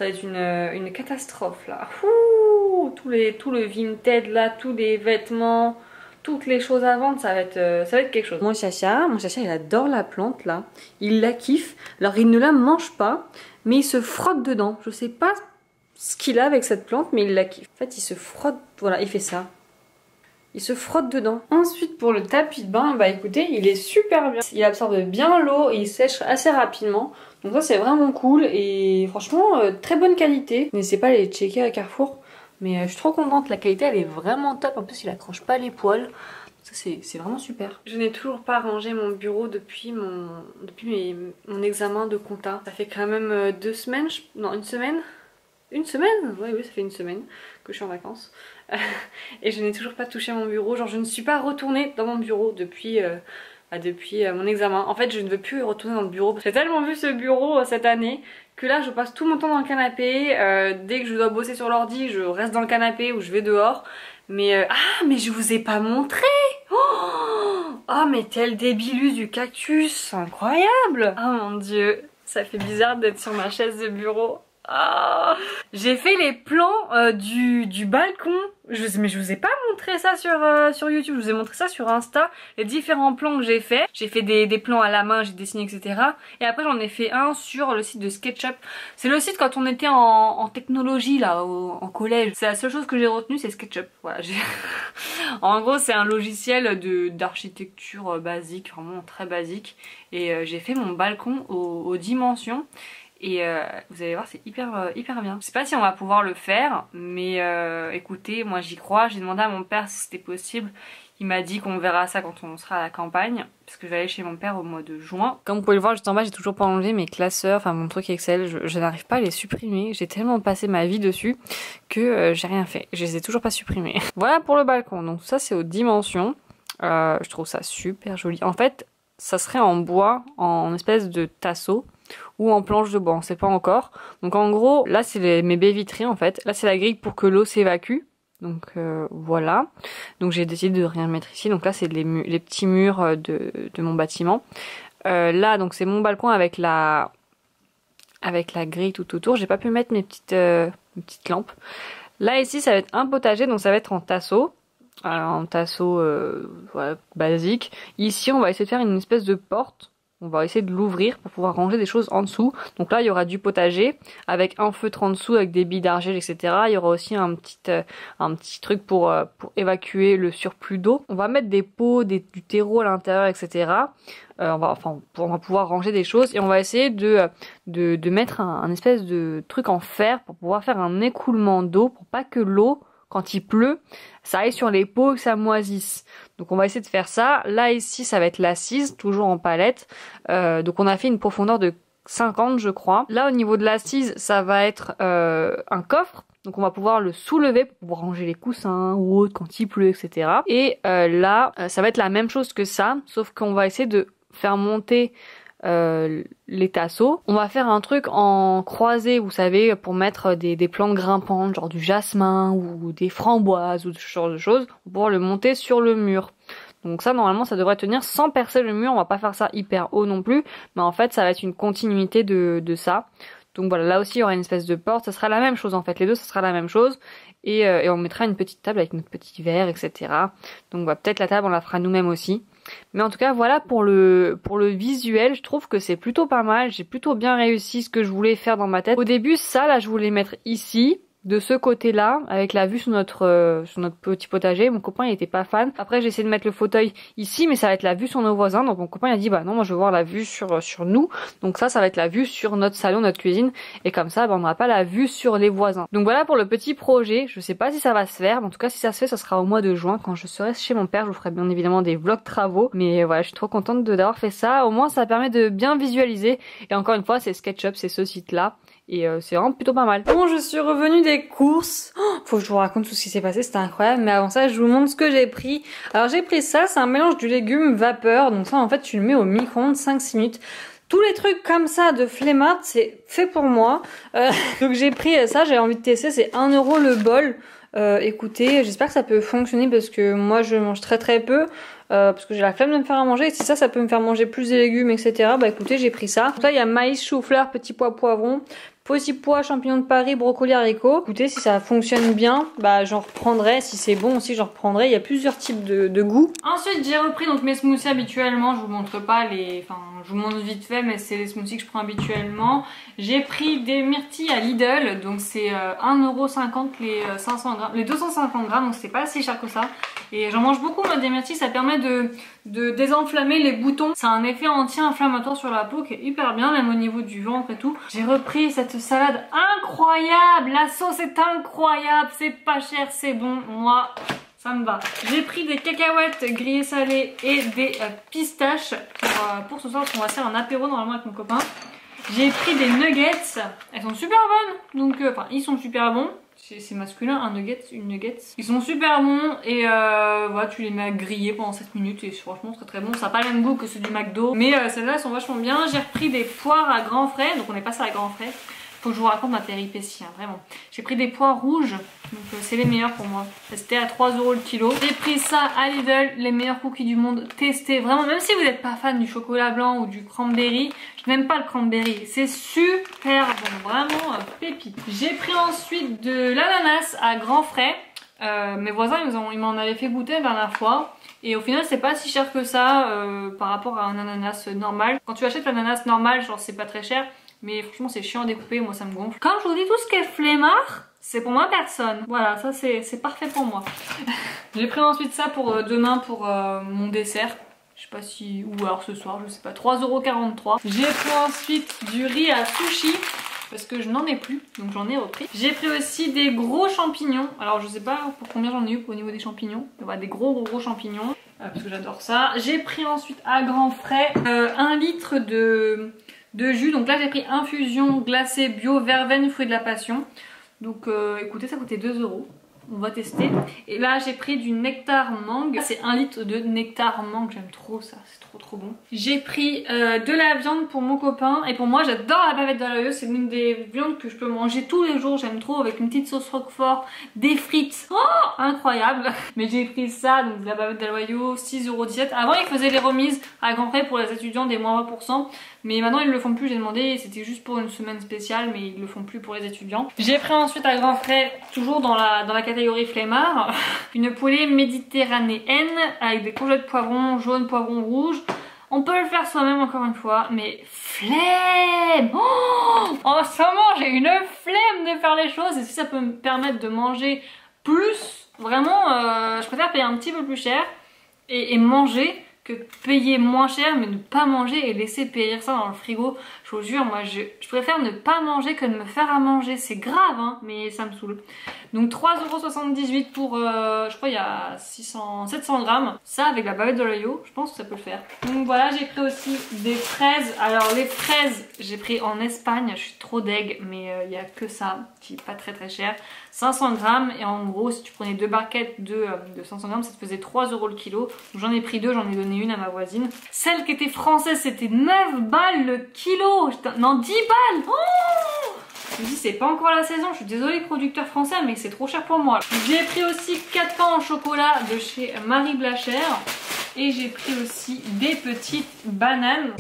Ça va être une, une catastrophe là. Ouh, tous les, tout le vintage là, tous les vêtements, toutes les choses à vendre, ça va être, euh, ça va être quelque chose. Mon chacha, mon chacha il adore la plante là. Il la kiffe. Alors il ne la mange pas, mais il se frotte dedans. Je sais pas ce qu'il a avec cette plante, mais il la kiffe. En fait il se frotte, voilà, il fait ça. Il se frotte dedans. Ensuite pour le tapis de bain, bah écoutez, il est super bien. Il absorbe bien l'eau et il sèche assez rapidement. Donc ça c'est vraiment cool et franchement euh, très bonne qualité. N'hésitez pas à aller checker à Carrefour. Mais euh, je suis trop contente, la qualité elle est vraiment top. En plus il accroche pas les poils. Ça c'est vraiment super. Je n'ai toujours pas rangé mon bureau depuis mon depuis mes, mon examen de compta. Ça fait quand même euh, deux semaines, je... non une semaine. Une semaine? Oui, oui, ça fait une semaine que je suis en vacances. Et je n'ai toujours pas touché mon bureau. Genre, je ne suis pas retournée dans mon bureau depuis, euh, bah, depuis euh, mon examen. En fait, je ne veux plus retourner dans le bureau. J'ai tellement vu ce bureau euh, cette année que là, je passe tout mon temps dans le canapé. Euh, dès que je dois bosser sur l'ordi, je reste dans le canapé ou je vais dehors. Mais euh, ah, mais je vous ai pas montré. Oh, oh mais tel débilus du cactus, incroyable. Oh mon dieu, ça fait bizarre d'être sur ma chaise de bureau. Oh, j'ai fait les plans euh, du, du balcon. Je, mais je vous ai pas montré ça sur, euh, sur YouTube. Je vous ai montré ça sur Insta. Les différents plans que j'ai fait. J'ai fait des, des plans à la main, j'ai dessiné, et cetera. Et après j'en ai fait un sur le site de SketchUp. C'est le site quand on était en, en technologie là, au, en collège. C'est la seule chose que j'ai retenue, c'est SketchUp. Voilà. En gros c'est un logiciel de d'architecture basique, vraiment très basique. Et euh, j'ai fait mon balcon aux, aux dimensions. Et euh, vous allez voir, c'est hyper, euh, hyper bien. Je sais pas si on va pouvoir le faire, mais euh, écoutez, moi j'y crois. J'ai demandé à mon père si c'était possible. Il m'a dit qu'on verra ça quand on sera à la campagne, parce que je vais aller chez mon père au mois de juin. Comme vous pouvez le voir juste en bas, j'ai toujours pas enlevé mes classeurs, enfin mon truc Excel. Je, je n'arrive pas à les supprimer. J'ai tellement passé ma vie dessus que euh, j'ai rien fait. Je les ai toujours pas supprimés. Voilà pour le balcon. Donc ça c'est aux dimensions. Euh, je trouve ça super joli. En fait, ça serait en bois, en espèce de tasseau. Ou en planche de bois, on sait pas encore. Donc en gros, là c'est mes baies vitrées en fait. Là c'est la grille pour que l'eau s'évacue. Donc euh, voilà. Donc j'ai décidé de rien mettre ici. Donc là c'est les, les petits murs de, de mon bâtiment. Euh, là donc c'est mon balcon avec la avec la grille tout autour. J'ai pas pu mettre mes petites, euh, mes petites lampes. Là ici ça va être un potager, donc ça va être en tasseau. Alors, en tasseau euh, voilà, basique. Ici on va essayer de faire une espèce de porte. On va essayer de l'ouvrir pour pouvoir ranger des choses en dessous. Donc là, il y aura du potager avec un feutre en dessous avec des billes d'argile, et cetera. Il y aura aussi un petit, euh, un petit truc pour, euh, pour évacuer le surplus d'eau. On va mettre des pots, des, du terreau à l'intérieur, et cetera. Euh, on va, enfin, on va pouvoir ranger des choses et on va essayer de, de, de mettre un, un espèce de truc en fer pour pouvoir faire un écoulement d'eau pour pas que l'eau, quand il pleut, ça aille sur les pots et que ça moisisse. Donc on va essayer de faire ça. Là ici ça va être l'assise, toujours en palette. Euh, donc on a fait une profondeur de cinquante je crois. Là au niveau de l'assise ça va être euh, un coffre. Donc on va pouvoir le soulever pour pouvoir ranger les coussins ou autre quand il pleut, et cetera. Et euh, là euh, ça va être la même chose que ça, sauf qu'on va essayer de faire monter Euh, les tasseaux. On va faire un truc en croisé, vous savez, pour mettre des, des plantes grimpantes, genre du jasmin ou des framboises ou ce genre de choses, pour pouvoir le monter sur le mur. Donc ça, normalement, ça devrait tenir sans percer le mur. On va pas faire ça hyper haut non plus, mais en fait, ça va être une continuité de, de ça. Donc voilà, là aussi, il y aura une espèce de porte. Ça sera la même chose en fait. Les deux, ça sera la même chose. Et, euh, et on mettra une petite table avec notre petit verre, et cetera. Donc bah, peut-être la table, on la fera nous-mêmes aussi. Mais en tout cas, voilà pour le pour le visuel. Je trouve que c'est plutôt pas mal. J'ai plutôt bien réussi ce que je voulais faire dans ma tête. Au début, ça, là, je voulais mettre ici. De ce côté-là, avec la vue sur notre euh, sur notre petit potager. Mon copain il était pas fan. Après j'ai essayé de mettre le fauteuil ici, mais ça va être la vue sur nos voisins. Donc mon copain il a dit bah non, moi je veux voir la vue sur sur nous. Donc ça ça va être la vue sur notre salon, notre cuisine, et comme ça bah, on n'aura pas la vue sur les voisins. Donc voilà pour le petit projet. Je sais pas si ça va se faire, mais en tout cas si ça se fait, ça sera au mois de juin quand je serai chez mon père. Je vous ferai bien évidemment des vlogs travaux, mais voilà, je suis trop contente de d'avoir fait ça. Au moins ça permet de bien visualiser. Et encore une fois, c'est SketchUp, c'est ce site-là. Et euh, c'est vraiment plutôt pas mal. Bon, je suis revenue des courses. Oh, faut que je vous raconte tout ce qui s'est passé, c'était incroyable. Mais avant ça, je vous montre ce que j'ai pris. Alors j'ai pris ça, c'est un mélange du légume vapeur. Donc ça, en fait, tu le mets au micro-ondes cinq six minutes. Tous les trucs comme ça de flemmard, c'est fait pour moi. Euh, donc j'ai pris ça, j'avais envie de tester. C'est un euro le bol. Euh, écoutez, j'espère que ça peut fonctionner parce que moi, je mange très très peu. Euh, parce que j'ai la flemme de me faire à manger. Et si ça, ça peut me faire manger plus de légumes, et cetera. Bah écoutez, j'ai pris ça. Donc là, il y a maïs, chou-fleur, petits pois, poivrons, Faux pois, champignons de Paris, brocoli, haricots. Écoutez, si ça fonctionne bien, bah j'en reprendrai. Si c'est bon aussi, j'en reprendrai. Il y a plusieurs types de, de goûts. Ensuite, j'ai repris donc mes smoothies habituellement. Je vous montre pas les... Enfin, je vous montre vite fait, mais c'est les smoothies que je prends habituellement. J'ai pris des myrtilles à Lidl. Donc c'est euh, un euro cinquante les euh, cinq cents grammes. Les deux cent cinquante grammes, donc c'est pas si cher que ça. Et j'en mange beaucoup, moi, des myrtilles. Ça permet de, de désenflammer les boutons. Ça a un effet anti-inflammatoire sur la peau qui est hyper bien, même au niveau du ventre et tout. J'ai repris cette salade incroyable, la sauce est incroyable, c'est pas cher, c'est bon, moi ça me va. J'ai pris des cacahuètes grillées salées et des euh, pistaches pour, euh, pour ce soir parce qu'on va faire un apéro normalement avec mon copain. J'ai pris des nuggets, elles sont super bonnes, donc euh, enfin ils sont super bons. C'est masculin, un nugget, une nugget. Ils sont super bons et euh, voilà, tu les mets à griller pendant sept minutes et franchement très très bon. Ça n'a pas le même goût que ceux du McDo, mais euh, celles-là sont vachement bien. J'ai repris des poires à grands frais, donc on est passé à grands frais. Faut que je vous raconte ma péripétie, hein, vraiment. J'ai pris des pois rouges, donc euh, c'est les meilleurs pour moi. C'était à trois euros le kilo. J'ai pris ça à Lidl, les meilleurs cookies du monde. Testez, vraiment, même si vous n'êtes pas fan du chocolat blanc ou du cranberry, je n'aime pas le cranberry. C'est super bon, vraiment euh, pépite. J'ai pris ensuite de l'ananas à grands frais. Euh, mes voisins, ils m'en avaient fait goûter la dernière fois. Et au final, c'est pas si cher que ça euh, par rapport à un ananas normal. Quand tu achètes l'ananas normal, genre c'est pas très cher. Mais franchement c'est chiant à découper, moi ça me gonfle. Comme je vous dis, tout ce qui est flemmard, c'est pour moi personne. Voilà, ça c'est parfait pour moi. J'ai pris ensuite ça pour euh, demain pour euh, mon dessert. Je sais pas si... ou alors ce soir, je sais pas. trois euros quarante-trois. J'ai pris ensuite du riz à sushi. Parce que je n'en ai plus, donc j'en ai repris. J'ai pris aussi des gros champignons. Alors je sais pas pour combien j'en ai eu au niveau des champignons. Voilà, des gros gros gros champignons. Euh, parce que j'adore ça. J'ai pris ensuite à grands frais euh, un litre de... de jus. Donc là j'ai pris infusion glacée bio verveine fruit de la passion. Donc euh, écoutez, ça coûtait deux euros. On va tester. Et là j'ai pris du nectar mangue. C'est un litre de nectar mangue. J'aime trop ça, c'est trop trop bon. J'ai pris euh, de la viande pour mon copain. Et pour moi j'adore la bavette de l'oeil. C'est l'une des viandes que je peux manger tous les jours. J'aime trop, avec une petite sauce roquefort, des frites. Oh, incroyable. Mais j'ai pris ça, donc de la bavette d'Aloyau, six euros dix-sept. Avant ils faisaient les remises à grands frais pour les étudiants des moins vingt pour cent. Mais maintenant ils le font plus, j'ai demandé, c'était juste pour une semaine spéciale, mais ils le font plus pour les étudiants. J'ai pris ensuite à grands frais, toujours dans la, dans la catégorie flemmard, une poulet méditerranéenne avec des courgettes poivrons jaunes, poivrons rouges. On peut le faire soi-même encore une fois, mais flemme. Oh, en ce moment j'ai une flemme de faire les choses, et si ça peut me permettre de manger plus, vraiment euh, je préfère payer un petit peu plus cher et, et manger que payer moins cher mais ne pas manger et laisser périr ça dans le frigo. Je vous jure, moi je, je préfère ne pas manger que de me faire à manger. C'est grave hein, mais ça me saoule. Donc trois euros soixante-dix-huit pour, euh, je crois il y a six cents, sept cents grammes. Ça avec la bavette de l'oeil, je pense que ça peut le faire. Donc voilà, j'ai pris aussi des fraises. Alors les fraises, j'ai pris en Espagne, je suis trop deg, mais il euh, n'y a que ça qui est pas très très cher. cinq cents grammes, et en gros si tu prenais deux barquettes de, euh, de cinq cents grammes, ça te faisait trois euros le kilo. J'en ai pris deux, j'en ai donné une à ma voisine. Celle qui était française, c'était neuf balles le kilo. Non, dix balles. Oh, je me dis c'est pas encore la saison, je suis désolée producteur français mais c'est trop cher pour moi. J'ai pris aussi quatre pains en chocolat de chez Marie Blachère. Et j'ai pris aussi des petites bananes.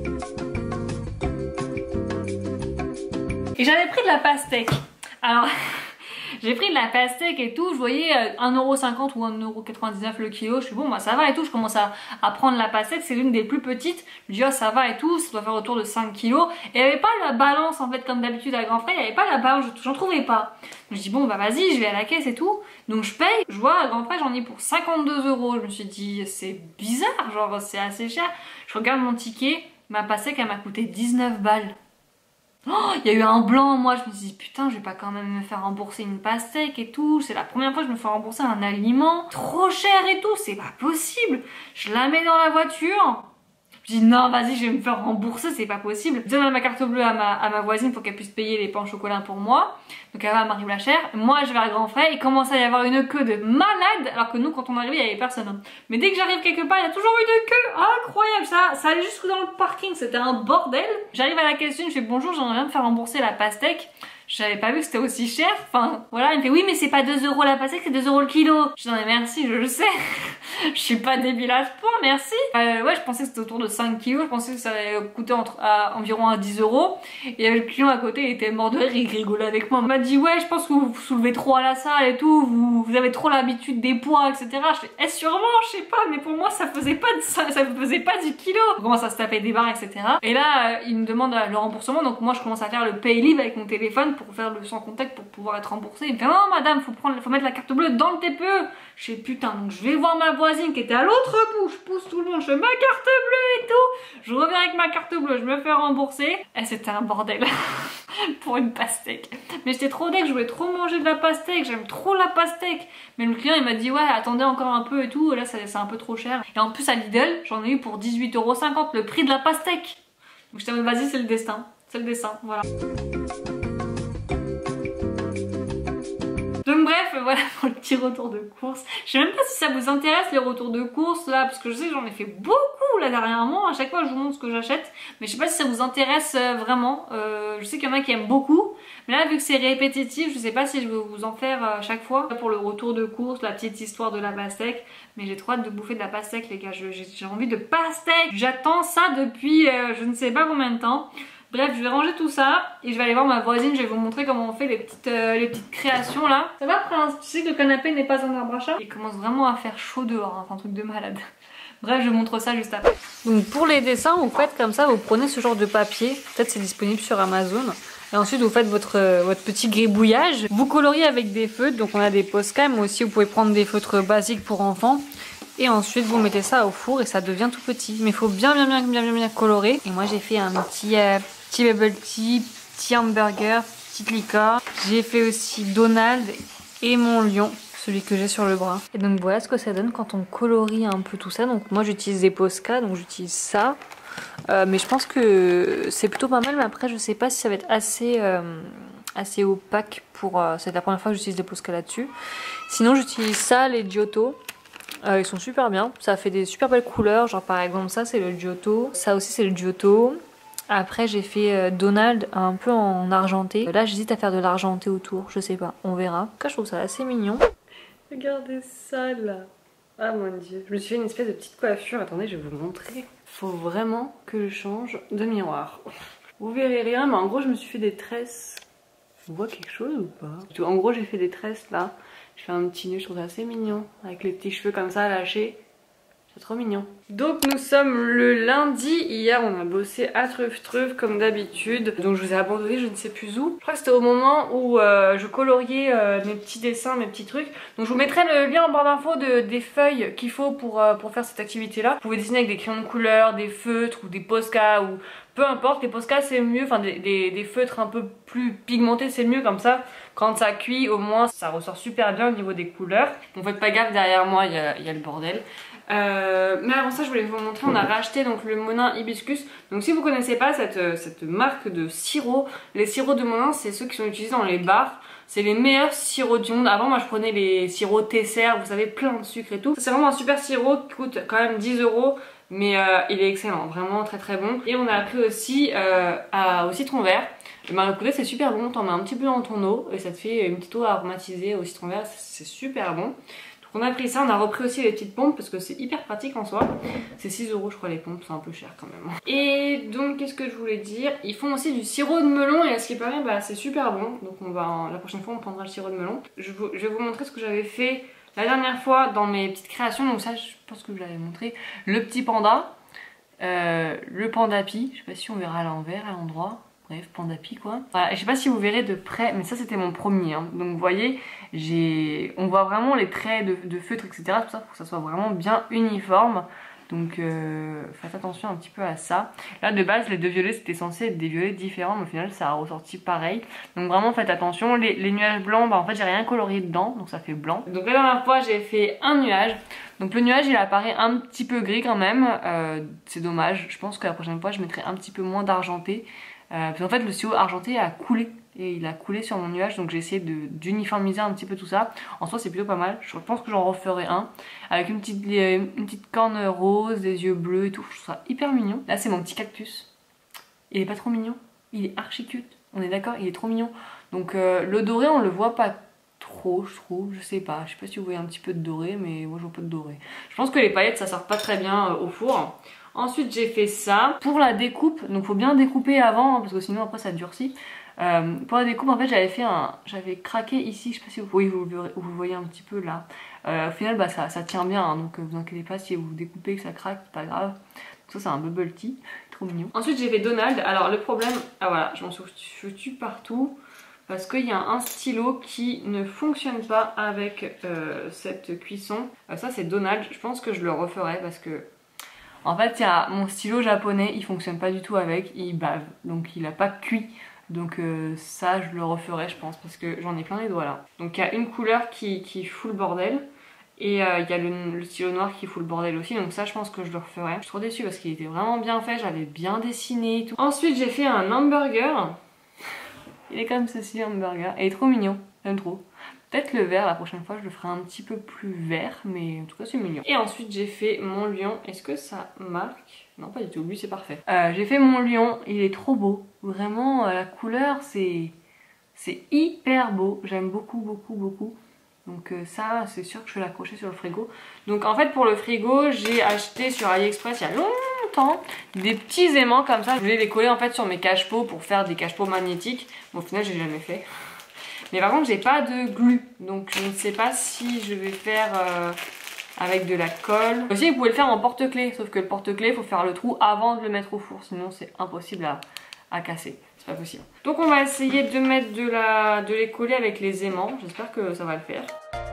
Et j'avais pris de la pastèque. Alors... j'ai pris de la pastèque et tout, je voyais un euro cinquante ou un euro quatre-vingt-dix-neuf le kilo, je suis bon bah ça va et tout, je commence à, à prendre la pastèque, c'est l'une des plus petites, je me dis oh ça va et tout, ça doit faire autour de cinq kilos, et il n'y avait pas la balance en fait comme d'habitude à grands frais, il n'y avait pas la balance, j'en trouvais pas. Je me dis bon bah vas-y, je vais à la caisse et tout, donc je paye, je vois à grands frais j'en ai pour cinquante-deux euros, je me suis dit c'est bizarre, genre c'est assez cher, je regarde mon ticket, ma pastèque elle m'a coûté dix-neuf balles. Oh, il y a eu un blanc, moi je me suis dit putain je vais pas quand même me faire rembourser une pastèque et tout, c'est la première fois que je me fais rembourser un aliment, trop cher et tout, c'est pas possible. Je la mets dans la voiture, je dis non vas-y je vais me faire rembourser, c'est pas possible. Je donne ma carte bleue à ma, à ma voisine pour qu'elle puisse payer les pains au chocolat pour moi, donc elle va à Marie Blachère, moi je vais à grands frais, il commence à y avoir une queue de malade, alors que nous quand on arrivait il y avait personne. Mais dès que j'arrive quelque part il y a toujours eu de queue, incroyable, ça, ça allait jusque dans le parking, c'était un bordel. J'arrive à la caisse, je fais bonjour, j'aimerais bien me faire rembourser la pastèque. J'avais pas vu que c'était aussi cher. Enfin, voilà, il me fait oui, mais c'est pas deux euros la pastèque, c'est deux euros le kilo. Je dis non, mais merci, je le sais. Je suis pas débile à ce point, merci. Euh, ouais, je pensais que c'était autour de cinq kilos. Je pensais que ça allait coûter entre, à, environ à dix euros. Et le client à côté, il était mort de rire, il rigolait avec moi. Il m'a dit ouais, je pense que vous vous soulevez trop à la salle et tout. Vous, vous avez trop l'habitude des poids, et cetera. Je fais, eh, sûrement, je sais pas, mais pour moi, ça faisait pas de ça, ça faisait pas dix kilos. On commence à se taper des barres, et cetera. Et là, euh, il me demande le remboursement. Donc moi, je commence à faire le pay live avec mon téléphone pour faire le sans contact pour pouvoir être remboursé. Il me fait non madame, faut prendre, faut mettre la carte bleue dans le T P E. Je fais putain, donc je vais voir ma voisine qui était à l'autre bout, je pousse tout le monde, je fais ma carte bleue et tout. Je reviens avec ma carte bleue, je me fais rembourser. Et c'était un bordel pour une pastèque. Mais j'étais trop deg, je voulais trop manger de la pastèque, j'aime trop la pastèque. Mais le client il m'a dit ouais attendez encore un peu et tout, là c'est un peu trop cher. Et en plus à Lidl, j'en ai eu pour dix-huit euros cinquante le prix de la pastèque. Donc j'étais en mode vas-y c'est le destin, c'est le destin, voilà. Donc bref, voilà pour le petit retour de course. Je sais même pas si ça vous intéresse les retours de course là, parce que je sais que j'en ai fait beaucoup là dernièrement. À chaque fois je vous montre ce que j'achète, mais je sais pas si ça vous intéresse vraiment. Euh, je sais qu'il y en a qui aiment beaucoup, mais là vu que c'est répétitif, je sais pas si je vais vous en faire à chaque fois. Pour le retour de course, la petite histoire de la pastèque, mais j'ai trop hâte de bouffer de la pastèque les gars, j'ai envie de pastèque. J'attends ça depuis euh, je ne sais pas combien de temps. Bref, je vais ranger tout ça et je vais aller voir ma voisine, je vais vous montrer comment on fait les petites, euh, les petites créations là. Ça va Prince? Tu sais que le canapé n'est pas un arbre à chat? Il commence vraiment à faire chaud dehors, hein, c'est un truc de malade. Bref, je vous montre ça juste après. Donc pour les dessins, vous faites comme ça, vous prenez ce genre de papier, peut-être c'est disponible sur Amazon. Et ensuite vous faites votre, euh, votre petit gribouillage. Vous coloriez avec des feutres, donc on a des Posca, mais aussi vous pouvez prendre des feutres basiques pour enfants. Et ensuite vous mettez ça au four et ça devient tout petit. Mais il faut bien bien bien bien bien bien colorer. Et moi j'ai fait un petit, euh, petit bubble tea, petit hamburger, petite licorne. J'ai fait aussi Donald et mon lion, celui que j'ai sur le bras. Et donc voilà ce que ça donne quand on colorie un peu tout ça. Donc moi j'utilise des Posca, donc j'utilise ça. Euh, mais je pense que c'est plutôt pas mal. Mais après je sais pas si ça va être assez... Euh, assez opaque pour... Euh, c'est la première fois que j'utilise des Posca là-dessus. Sinon j'utilise ça, les Giotto. Euh, ils sont super bien, ça fait des super belles couleurs, genre par exemple ça c'est le Giotto, ça aussi c'est le Giotto. Après j'ai fait euh, Donald un peu en argenté. Là j'hésite à faire de l'argenté autour, je sais pas, on verra. En tout cas je trouve ça assez mignon. Regardez ça là. Ah mon dieu, je me suis fait une espèce de petite coiffure, attendez je vais vous montrer. Faut vraiment que je change de miroir. Vous verrez rien mais en gros je me suis fait des tresses. On voit quelque chose ou pas? En gros j'ai fait des tresses là. Je fais un petit nœud, je trouve ça assez mignon. Avec les petits cheveux comme ça lâchés. C'est trop mignon. Donc nous sommes le lundi. Hier on a bossé à Truffe Truffe comme d'habitude. Donc je vous ai abandonné je ne sais plus où. Je crois que c'était au moment où euh, je coloriais euh, mes petits dessins, mes petits trucs. Donc je vous mettrai le lien en barre d'infos de, des feuilles qu'il faut pour, euh, pour faire cette activité là. Vous pouvez dessiner avec des crayons de couleur, des feutres ou des Posca ou peu importe. Les Posca c'est mieux, enfin des, des, des feutres un peu plus pigmentés c'est mieux comme ça. Quand ça cuit au moins ça ressort super bien au niveau des couleurs. Donc faites pas gaffe, derrière moi il y a, il y a le bordel. Euh, mais avant ça je voulais vous montrer, on a racheté donc le Monin Hibiscus. Donc si vous connaissez pas cette, cette marque de sirop, les sirops de Monin c'est ceux qui sont utilisés dans les bars. C'est les meilleurs sirops du monde. Avant moi je prenais les sirops Tesser, vous savez plein de sucre et tout. C'est vraiment un super sirop qui coûte quand même dix euros. Mais euh, il est excellent, vraiment très très bon. Et on a appris aussi euh, à, au citron vert. Le maracujá c'est super bon, t'en mets un petit peu dans ton eau et ça te fait une petite eau aromatisée au citron vert, c'est super bon. Donc on a pris ça, on a repris aussi les petites pompes parce que c'est hyper pratique en soi. C'est six euros je crois les pompes, c'est un peu cher quand même. Et donc qu'est-ce que je voulais dire, ils font aussi du sirop de melon et à ce qui paraît bah, c'est super bon. Donc on va, la prochaine fois on prendra le sirop de melon. Je, vous, je vais vous montrer ce que j'avais fait la dernière fois dans mes petites créations. Donc ça je pense que je l'avais montré. Le petit panda, euh, le pandapi, je sais pas si on verra à l'envers, à l'endroit. Bref, pandapi quoi. Voilà, je sais pas si vous verrez de près, mais ça c'était mon premier. Hein. Donc vous voyez, j'ai, on voit vraiment les traits de, de feutre, et cetera. Tout ça pour que ça soit vraiment bien uniforme. Donc euh, faites attention un petit peu à ça. Là de base, les deux violets c'était censé être des violets différents, mais au final ça a ressorti pareil. Donc vraiment faites attention. Les, les nuages blancs, bah en fait j'ai rien colorié dedans, donc ça fait blanc. Donc la dernière fois j'ai fait un nuage. Donc le nuage il apparaît un petit peu gris quand même. Euh, c'est dommage. Je pense que la prochaine fois je mettrai un petit peu moins d'argenté. Euh, puis en fait le sirop argenté a coulé et il a coulé sur mon nuage, donc j'ai essayé d'uniformiser un petit peu tout ça. En soi c'est plutôt pas mal, je pense que j'en referai un avec une petite, une petite corne rose, des yeux bleus et tout, je trouve ça hyper mignon. Là c'est mon petit cactus, il est pas trop mignon, il est archi cute, on est d'accord, il est trop mignon. Donc euh, le doré on le voit pas trop je trouve, je sais pas, je sais pas si vous voyez un petit peu de doré mais moi je vois pas de doré. Je pense que les paillettes ça sort pas très bien euh, au four. Ensuite j'ai fait ça. Pour la découpe, donc faut bien découper avant hein, parce que sinon après ça durcit. Euh, pour la découpe en fait j'avais fait un, j'avais craqué ici, je sais pas si vous voyez, vous, vous, vous voyez un petit peu là. Euh, au final bah, ça, ça tient bien hein, donc euh, vous inquiétez pas si vous découpez que ça craque, c'est pas grave. Donc ça c'est un bubble tea, trop mignon. Ensuite j'ai fait Donald, alors le problème, ah voilà je m'en suis foutue partout. Parce qu'il y a un stylo qui ne fonctionne pas avec euh, cette cuisson. Euh, ça c'est Donald, je pense que je le referai parce que... En fait il y a mon stylo japonais, il fonctionne pas du tout avec, il bave. Donc il a pas cuit. Donc euh, ça je le referai je pense parce que j'en ai plein les doigts là. Donc il y a une couleur qui, qui fout le bordel. Et euh, il y a le, le stylo noir qui fout le bordel aussi, donc ça je pense que je le referai. Je suis trop déçue parce qu'il était vraiment bien fait, j'avais bien dessiné et tout. Ensuite j'ai fait un hamburger. Il est comme ceci, hamburger. Et il est trop mignon, j'aime trop. Peut-être le vert, la prochaine fois je le ferai un petit peu plus vert, mais en tout cas c'est mignon. Et ensuite j'ai fait mon lion. Est-ce que ça marque? Non pas du tout, lui c'est parfait. Euh, j'ai fait mon lion, il est trop beau. Vraiment la couleur c'est c'est hyper beau. J'aime beaucoup beaucoup beaucoup. Donc euh, ça c'est sûr que je vais l'accrocher sur le frigo. Donc en fait pour le frigo j'ai acheté sur AliExpress il y a longtemps des petits aimants comme ça. Je voulais les coller en fait sur mes cache-pots pour faire des cache-pots magnétiques. Bon, au final j'ai jamais fait. Mais par contre j'ai pas de glue. Donc je ne sais pas si je vais faire euh, avec de la colle. Aussi vous pouvez le faire en porte-clés. Sauf que le porte-clés il faut faire le trou avant de le mettre au four. Sinon c'est impossible à, à casser. Pas possible. Donc on va essayer de mettre de la de les coller avec les aimants. J'espère que ça va le faire.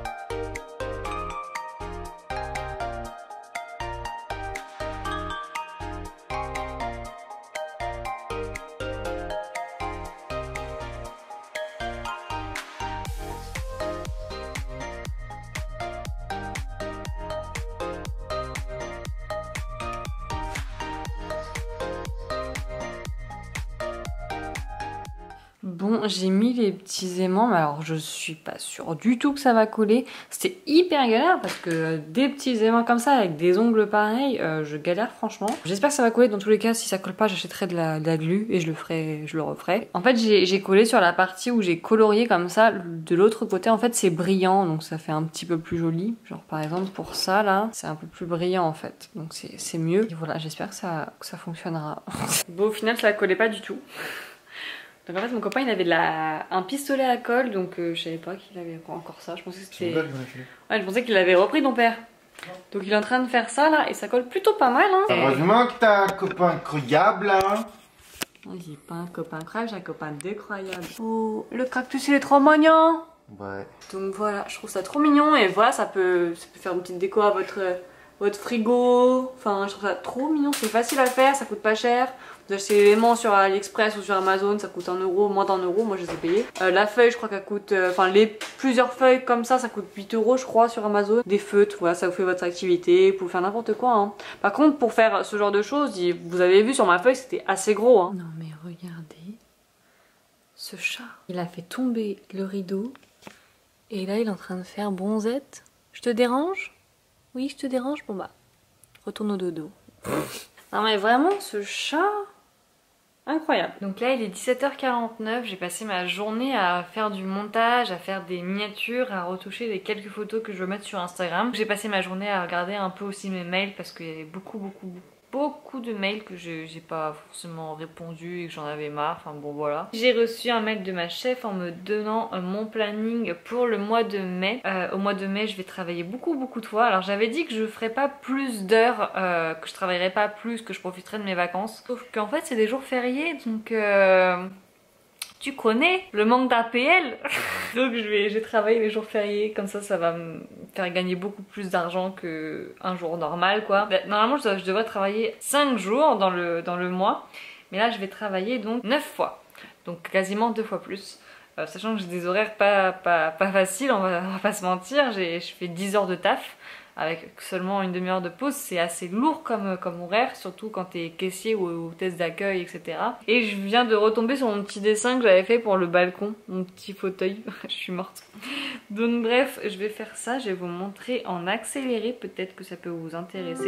Bon, j'ai mis les petits aimants, mais alors je suis pas sûre du tout que ça va coller. C'était hyper galère parce que des petits aimants comme ça avec des ongles pareils, euh, je galère franchement. J'espère que ça va coller. Dans tous les cas, si ça colle pas, j'achèterai de la, de la glu et je le ferai, je le referai. En fait, j'ai collé sur la partie où j'ai colorié comme ça. De l'autre côté, en fait, c'est brillant, donc ça fait un petit peu plus joli. Genre par exemple pour ça là, c'est un peu plus brillant en fait, donc c'est mieux. Et voilà, j'espère que ça, que ça fonctionnera. Bon, au final, ça collait pas du tout. Donc en fait mon copain il avait de la... un pistolet à colle, donc euh, je savais pas qu'il avait encore ça, je pensais que c'était... Ouais, je pensais qu'il l'avait repris ton père. Donc il est en train de faire ça là et ça colle plutôt pas mal hein. Heureusement que t'as un copain incroyable là. J'ai pas un copain incroyable, j'ai un copain décroyable. Oh, le cactus il est trop mignon. Ouais. Donc voilà, je trouve ça trop mignon et voilà ça peut, ça peut faire une petite déco à votre, votre frigo. Enfin je trouve ça trop mignon, c'est facile à faire, ça coûte pas cher. Vous achetez l'élément sur AliExpress ou sur Amazon, ça coûte un euro, moins d'un euro, moi je les ai payés. Euh, la feuille, je crois qu'elle coûte, enfin euh, les plusieurs feuilles comme ça, ça coûte huit euros je crois sur Amazon. Des feutres, voilà, ça vous fait votre activité, vous pouvez faire n'importe quoi. Hein. Par contre, pour faire ce genre de choses, vous avez vu sur ma feuille, c'était assez gros. Hein. Non mais regardez, ce chat, il a fait tomber le rideau et là il est en train de faire bronzette. Je te dérange? Oui, je te dérange? Bon bah, retourne au dodo. Non mais vraiment, ce chat... Incroyable. Donc là il est dix-sept heures quarante-neuf, j'ai passé ma journée à faire du montage, à faire des miniatures, à retoucher les quelques photos que je veux mettre sur Instagram. J'ai passé ma journée à regarder un peu aussi mes mails parce qu'il y avait beaucoup beaucoup beaucoup beaucoup de mails que j'ai pas forcément répondu et que j'en avais marre, enfin bon voilà. J'ai reçu un mail de ma chef en me donnant euh, mon planning pour le mois de mai. Euh, au mois de mai je vais travailler beaucoup beaucoup de fois. Alors j'avais dit que je ferais pas plus d'heures, euh, que je travaillerais pas plus, que je profiterais de mes vacances. Sauf qu'en fait c'est des jours fériés donc... Euh... Tu connais le manque d'A P L. Donc je vais, je vais travailler les jours fériés, comme ça ça va me faire gagner beaucoup plus d'argent qu'un jour normal quoi. Normalement je, je devrais travailler cinq jours dans le, dans le mois, mais là je vais travailler donc neuf fois, donc quasiment deux fois plus. Euh, sachant que j'ai des horaires pas, pas, pas faciles, on va, on va pas se mentir, je fais dix heures de taf avec seulement une demi-heure de pause, c'est assez lourd comme, comme horaire, surtout quand t'es caissier ou hôtesse d'accueil, et cetera. Et je viens de retomber sur mon petit dessin que j'avais fait pour le balcon, mon petit fauteuil, je suis morte. Donc bref, je vais faire ça, je vais vous montrer en accéléré, peut-être que ça peut vous intéresser.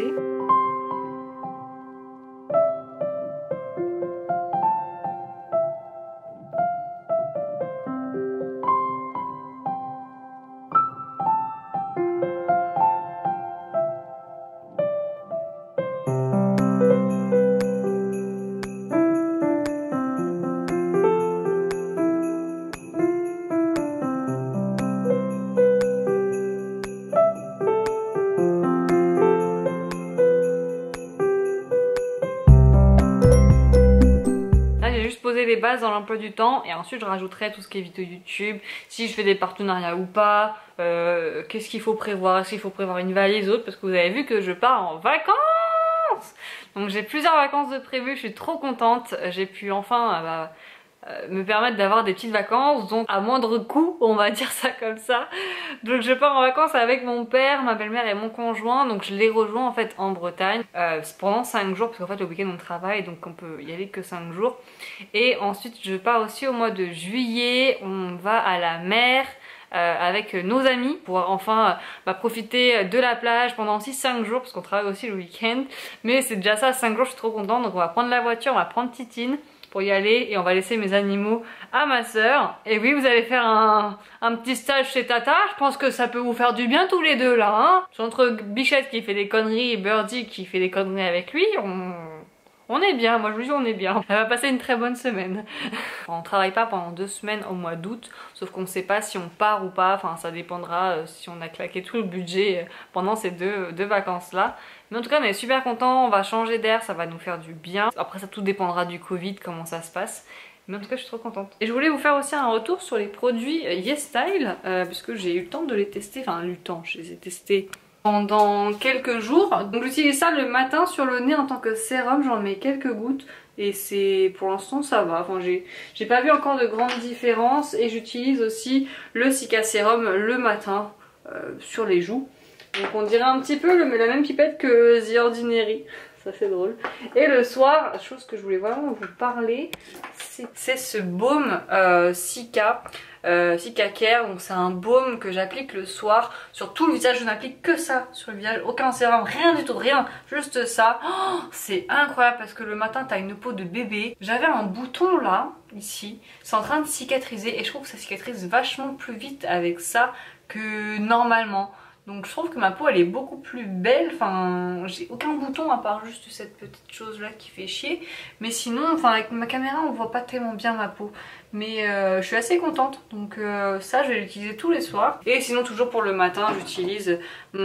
poser les bases dans l'emploi du temps et ensuite je rajouterai tout ce qui est vidéo YouTube, si je fais des partenariats ou pas, euh, qu'est-ce qu'il faut prévoir, est-ce qu'il faut prévoir une valise ou autre, parce que vous avez vu que je pars en vacances. Donc j'ai plusieurs vacances de prévues, je suis trop contente, j'ai pu enfin... Bah, me permettre d'avoir des petites vacances, donc à moindre coût, on va dire ça comme ça. Donc je pars en vacances avec mon père, ma belle-mère et mon conjoint, donc je les rejoins en fait en Bretagne euh, pendant cinq jours, parce qu'en fait le week-end on travaille, donc on peut y aller que cinq jours. Et ensuite je pars aussi au mois de juillet, on va à la mer Euh, avec nos amis pour enfin euh, bah, profiter de la plage pendant aussi cinq jours parce qu'on travaille aussi le week-end, mais c'est déjà ça, cinq jours, je suis trop contente. Donc on va prendre la voiture, on va prendre Titine pour y aller et on va laisser mes animaux à ma soeur. Et oui, vous allez faire un, un petit stage chez Tata, je pense que ça peut vous faire du bien tous les deux là, hein. Entre Bichette qui fait des conneries et Birdie qui fait des conneries avec lui, on... On est bien, moi je vous dis on est bien. Elle va passer une très bonne semaine. On travaille pas pendant deux semaines au mois d'août, sauf qu'on ne sait pas si on part ou pas, enfin ça dépendra euh, si on a claqué tout le budget euh, pendant ces deux, deux vacances là. Mais en tout cas on est super contents, on va changer d'air, ça va nous faire du bien. Après ça tout dépendra du Covid, comment ça se passe. Mais en tout cas je suis trop contente. Et je voulais vous faire aussi un retour sur les produits YesStyle, euh, puisque j'ai eu le temps de les tester, enfin eu le temps, je les ai testés pendant quelques jours. Donc j'utilise ça le matin sur le nez en tant que sérum, j'en mets quelques gouttes et c'est pour l'instant ça va. Enfin j'ai pas vu encore de grandes différences et j'utilise aussi le Cica Sérum le matin euh, sur les joues. Donc on dirait un petit peu le, la même pipette que The Ordinary, ça c'est drôle. Et le soir, chose que je voulais vraiment vous parler, c'est ce baume euh, Cica. Euh, Cica Care, donc c'est un baume que j'applique le soir sur tout le visage. Je n'applique que ça sur le visage, aucun sérum, rien du tout, rien, juste ça. Oh, c'est incroyable parce que le matin t'as une peau de bébé. J'avais un bouton là, ici, c'est en train de cicatriser et je trouve que ça cicatrise vachement plus vite avec ça que normalement. Donc je trouve que ma peau elle est beaucoup plus belle, enfin j'ai aucun bouton à part juste cette petite chose là qui fait chier. Mais sinon, enfin avec ma caméra on voit pas tellement bien ma peau. Mais euh, je suis assez contente, donc euh, ça je vais l'utiliser tous les soirs. Et sinon toujours pour le matin j'utilise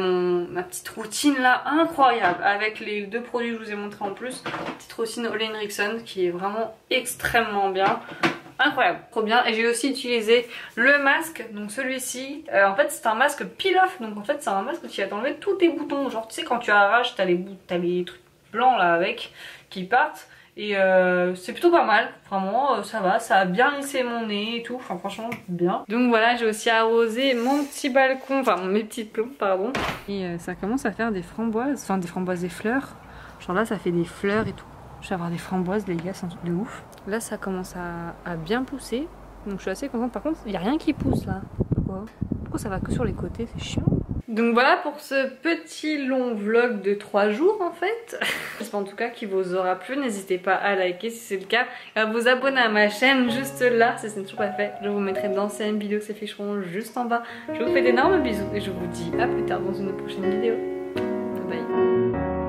ma petite routine là incroyable avec les deux produits que je vous ai montré en plus. Petite routine Ole Henriksen qui est vraiment extrêmement bien. Incroyable, trop bien. Et j'ai aussi utilisé le masque, donc celui-ci, euh, en fait c'est un masque peel-off, donc en fait c'est un masque qui va t'enlever tous tes boutons, genre tu sais quand tu arraches t'as les, bouts, t'as les trucs blancs là avec qui partent, et euh, c'est plutôt pas mal, vraiment euh, ça va, ça a bien lissé mon nez et tout, enfin franchement bien. Donc voilà, j'ai aussi arrosé mon petit balcon, enfin mes petites plantes pardon, et euh, ça commence à faire des framboises, enfin des framboises, des fleurs, genre là ça fait des fleurs et tout. Je vais avoir des framboises les gars, c'est un truc de ouf. Là ça commence à, à bien pousser, donc je suis assez contente. Par contre il n'y a rien qui pousse là. Pourquoi Pourquoi ça va que sur les côtés, c'est chiant. Donc voilà pour ce petit long vlog de trois jours en fait. J'espère en tout cas qu'il vous aura plu. N'hésitez pas à liker si c'est le cas, à vous abonner à ma chaîne juste là si ce n'est toujours pas fait. Je vous mettrai d'anciennes vidéos qui s'afficheront juste en bas. Je vous fais d'énormes bisous et je vous dis à plus tard dans une prochaine vidéo. Bye bye.